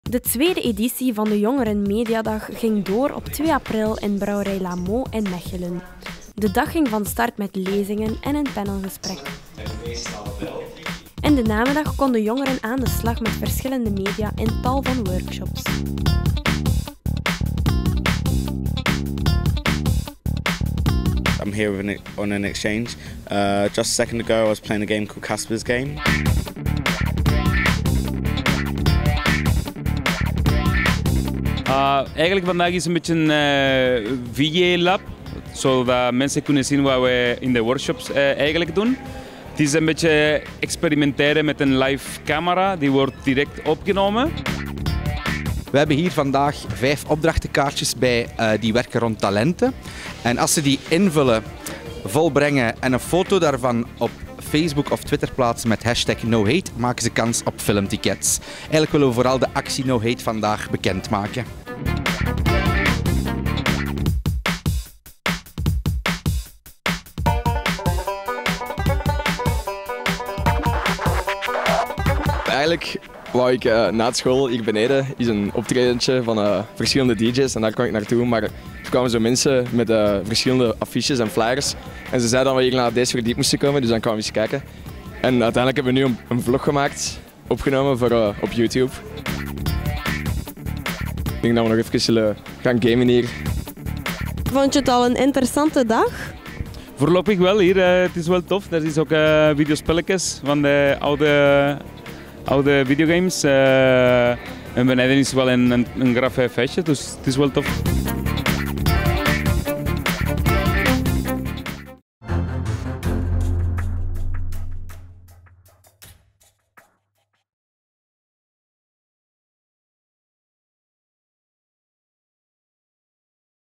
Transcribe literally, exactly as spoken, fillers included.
De tweede editie van de Jongeren Mediadag ging door op twee april in Brouwerij Lameau in Mechelen. De dag ging van start met lezingen en een panelgesprek. In de namiddag konden jongeren aan de slag met verschillende media in tal van workshops. I'm here with an, on an exchange. Uh, just a second ago I was playing a game called Casper's Game. Uh, eigenlijk vandaag is een beetje een uh, V J-lab, zodat mensen kunnen zien wat we in de workshops uh, eigenlijk doen. Het is een beetje experimenteren met een live camera, die wordt direct opgenomen. We hebben hier vandaag vijf opdrachtenkaartjes bij uh, die werken rond talenten. En als ze die invullen, volbrengen en een foto daarvan op Facebook of Twitter plaatsen met hashtag NoHate, maken ze kans op filmtickets. Eigenlijk willen we vooral de actie NoHate vandaag bekendmaken. Eigenlijk wou ik uh, na school hier beneden is een optredentje van uh, verschillende D J's en daar kwam ik naartoe. Maar er kwamen zo mensen met uh, verschillende affiches en flyers. En ze zeiden dat we hier naar deze verdiep moesten komen, dus dan kwamen we eens kijken. En uiteindelijk hebben we nu een, een vlog gemaakt, opgenomen voor, uh, op YouTube. Ik denk dat we nog even zullen gaan gamen hier. Vond je het al een interessante dag? Voorlopig wel hier, uh, het is wel tof. Er is ook uh, videospelletjes van de oude, oude videogames. Uh, en beneden is wel een, een, een graf feestje, dus het is wel tof.